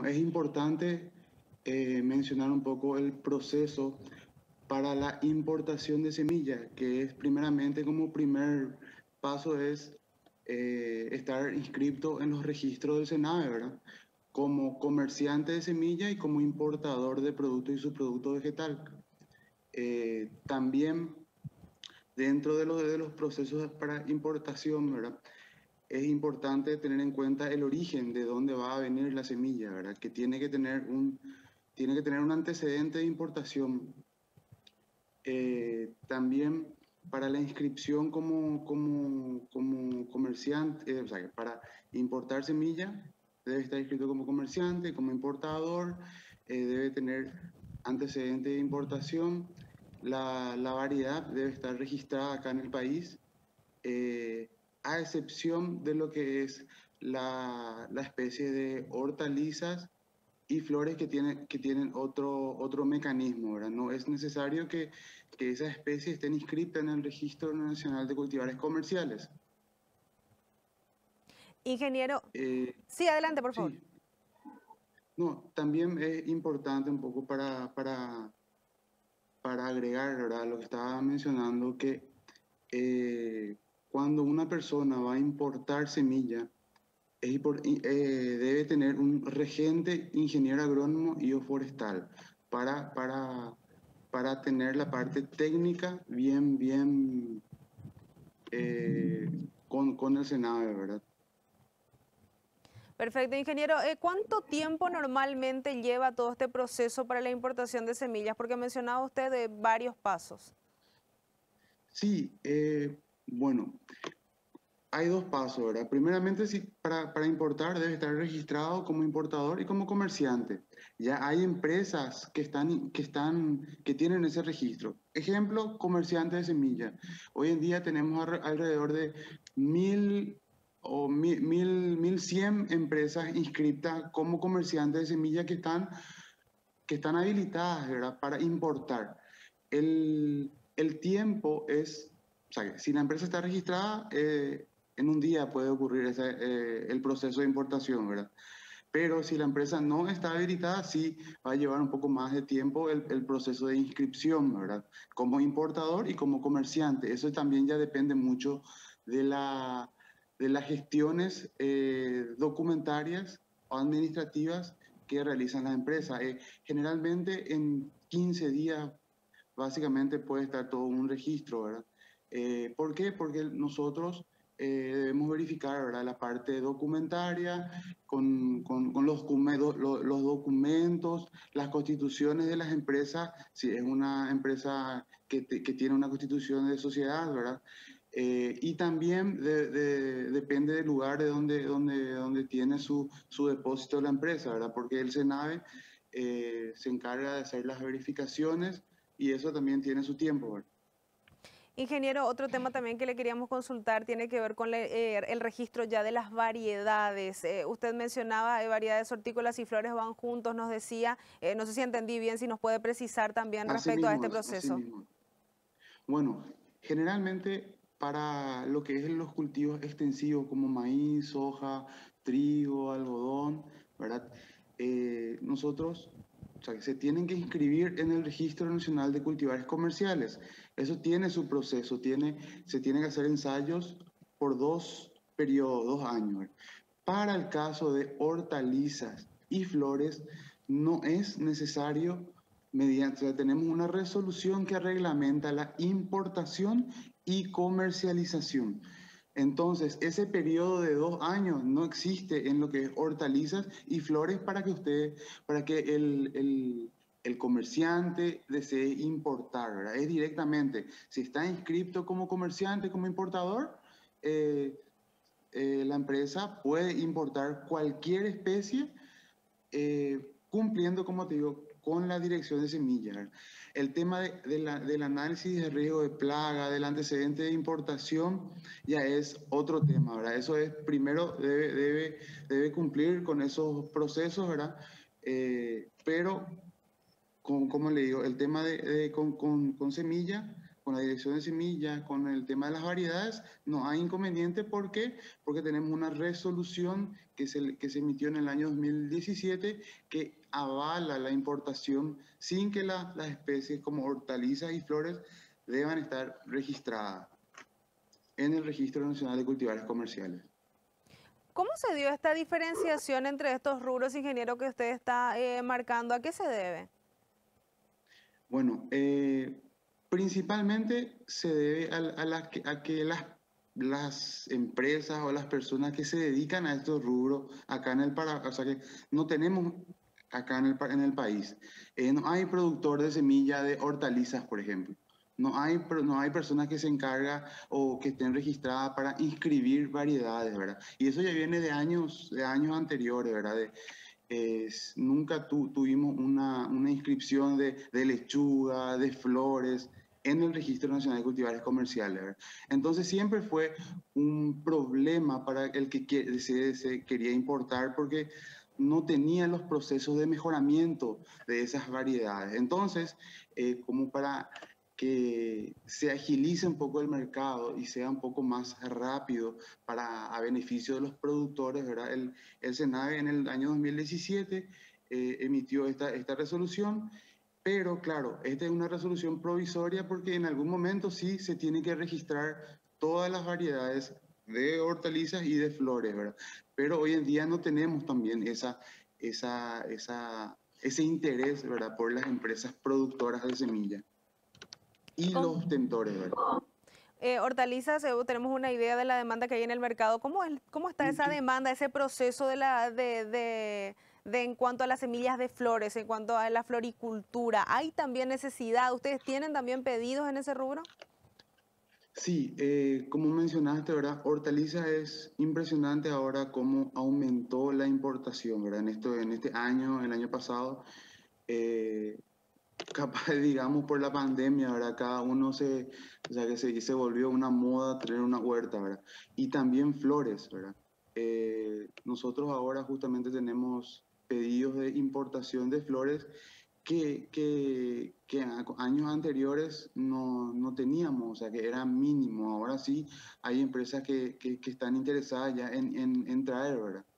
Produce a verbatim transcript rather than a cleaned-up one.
Bueno, es importante eh, mencionar un poco el proceso para la importación de semillas, que es primeramente como primer paso es eh, estar inscrito en los registros del SENAVE, ¿verdad? Como comerciante de semilla y como importador de productos y subproductos vegetal. Eh, también dentro de los, de los procesos para importación, ¿verdad? Es importante tener en cuenta el origen de dónde va a venir la semilla, ¿verdad? Que tiene que tener un, tiene que tener un antecedente de importación. Eh, también para la inscripción como, como, como comerciante, eh, o sea, para importar semilla, debe estar inscrito como comerciante, como importador, eh, debe tener antecedente de importación. La, la variedad debe estar registrada acá en el país, eh, a excepción de lo que es la, la especie de hortalizas y flores que tienen, que tienen otro, otro mecanismo, ¿verdad? No es necesario que, que esas especies estén inscritas en el Registro Nacional de Cultivares Comerciales. Ingeniero, Eh, sí, adelante, por favor. sí, no, también es importante un poco para, para, para agregar, ¿verdad? Lo que estaba mencionando, que eh, cuando una persona va a importar semilla, es impor- y, eh, debe tener un regente ingeniero agrónomo y o forestal para, para, para tener la parte técnica bien, bien eh, con, con el SENAVE, ¿verdad? Perfecto, ingeniero. Eh, ¿cuánto tiempo normalmente lleva todo este proceso para la importación de semillas? Porque mencionaba usted de varios pasos. Sí, eh, bueno, hay dos pasos, ¿verdad? Primeramente, si para, para importar debe estar registrado como importador y como comerciante. Ya hay empresas que están, que están, que tienen ese registro. Ejemplo, comerciante de semilla. Hoy en día tenemos alre- alrededor de mil o mil, mil, mil cien empresas inscritas como comerciantes de semilla que están, que están habilitadas, ¿verdad? Para importar. El, el tiempo es, o sea, si la empresa está registrada, eh, en un día puede ocurrir ese, eh, el proceso de importación, ¿verdad? Pero si la empresa no está habilitada, sí va a llevar un poco más de tiempo el, el proceso de inscripción, ¿verdad? Como importador y como comerciante. Eso también ya depende mucho de, la, de las gestiones eh, documentarias o administrativas que realizan las empresas. Eh, generalmente en quince días básicamente puede estar todo un registro, ¿verdad? Eh, ¿por qué? Porque nosotros eh, debemos verificar, ¿verdad? La parte documentaria con, con, con los, los, los, documentos, las constituciones de las empresas, si es una empresa que, te, que tiene una constitución de sociedad, ¿verdad? Eh, y también de, de, depende del lugar de donde, donde, donde tiene su, su depósito la empresa, ¿verdad? Porque el SENAVE eh, se encarga de hacer las verificaciones y eso también tiene su tiempo, ¿verdad? Ingeniero, otro tema también que le queríamos consultar tiene que ver con le- eh, el registro ya de las variedades. Eh, usted mencionaba eh, variedades hortícolas y flores van juntos, nos decía, eh, no sé si entendí bien, si nos puede precisar también Así respecto a mismo este es, así proceso. mismo. Bueno, generalmente para lo que es los cultivos extensivos como maíz, soja, trigo, algodón, ¿verdad? Eh, nosotros, o sea, se tienen que inscribir en el Registro Nacional de Cultivares Comerciales. Eso tiene su proceso, tiene, se tienen que hacer ensayos por dos periodos, dos años. ¿Verdad? Para el caso de hortalizas y flores, no es necesario mediante, o sea, tenemos una resolución que reglamenta la importación y comercialización. Entonces, ese periodo de dos años no existe en lo que es hortalizas y flores para que usted, para que el, el, el comerciante desee importar, ¿verdad? Es directamente, si está inscrito como comerciante, como importador, eh, eh, la empresa puede importar cualquier especie eh, cumpliendo, como te digo, con la dirección de semillas. El tema de, de la, del análisis de riesgo de plaga, del antecedente de importación, ya es otro tema, ¿verdad? Eso es, primero debe, debe, debe cumplir con esos procesos, ¿verdad? Eh, pero, con, como le digo, el tema de, de con, con, con semilla con la dirección de semillas, con el tema de las variedades, no hay inconveniente. ¿Por qué? Porque tenemos una resolución que se, que se emitió en el año dos mil diecisiete que avala la importación sin que la, las especies como hortalizas y flores deban estar registradas en el Registro Nacional de Cultivares Comerciales. ¿Cómo se dio esta diferenciación entre estos rubros, ingeniero, que usted está eh, marcando? ¿A qué se debe? Bueno, eh, principalmente se debe a, a, la, a que las, las empresas o las personas que se dedican a estos rubros acá en el Paraguay, o sea que no tenemos acá en el, en el país, eh, no hay productor de semilla de hortalizas, por ejemplo. No hay, no hay personas que se encargan o que estén registradas para inscribir variedades, ¿verdad? Y eso ya viene de años, de años anteriores, ¿verdad? De, es, nunca tu, tuvimos una, una inscripción de, de lechuga, de flores en el Registro Nacional de Cultivares Comerciales, ¿verdad? Entonces siempre fue un problema para el que se, se quería importar porque no tenía los procesos de mejoramiento de esas variedades. Entonces, eh, como para que se agilice un poco el mercado y sea un poco más rápido para a beneficio de los productores, ¿verdad? El, el SENAVE en el año dos mil diecisiete eh, emitió esta, esta resolución, pero claro, esta es una resolución provisoria porque en algún momento sí se tiene que registrar todas las variedades de hortalizas y de flores, ¿verdad? Pero hoy en día no tenemos también esa, esa, esa, ese interés, ¿verdad? Por las empresas productoras de semillas y Con, los tentores, ¿verdad? eh, hortalizas, eh, tenemos una idea de la demanda que hay en el mercado. ¿Cómo, es, cómo está esa Sí. demanda, ese proceso de la, de, de, de en cuanto a las semillas de flores, en cuanto a la floricultura? ¿Hay también necesidad? ¿Ustedes tienen también pedidos en ese rubro? Sí, eh, como mencionaste, ¿verdad? Hortaliza es impresionante ahora cómo aumentó la importación, ¿verdad? En, esto, en este año, el año pasado, eh, capaz, digamos, por la pandemia, ¿verdad? Cada uno se, o sea, que se, se volvió una moda tener una huerta, ¿verdad? Y también flores, ¿verdad? Eh, nosotros ahora justamente tenemos pedidos de importación de flores que, que, que años anteriores no, no teníamos, o sea, que era mínimo. Ahora sí hay empresas que, que, que están interesadas ya en, en, en traer, ¿verdad?